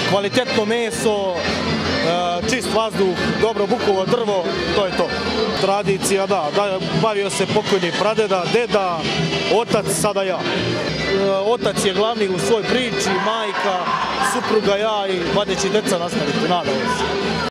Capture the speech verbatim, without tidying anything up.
kvalitetno meso, čist vazduh, dobro bukovo drvo, to je to. Tradicija, da, da, bavio se pokojni pradeda, deda, otac, sada ja. Otac je glavni u svoj priči, majka, supruga, ja i vadeći deca nastaviti, nadamo se.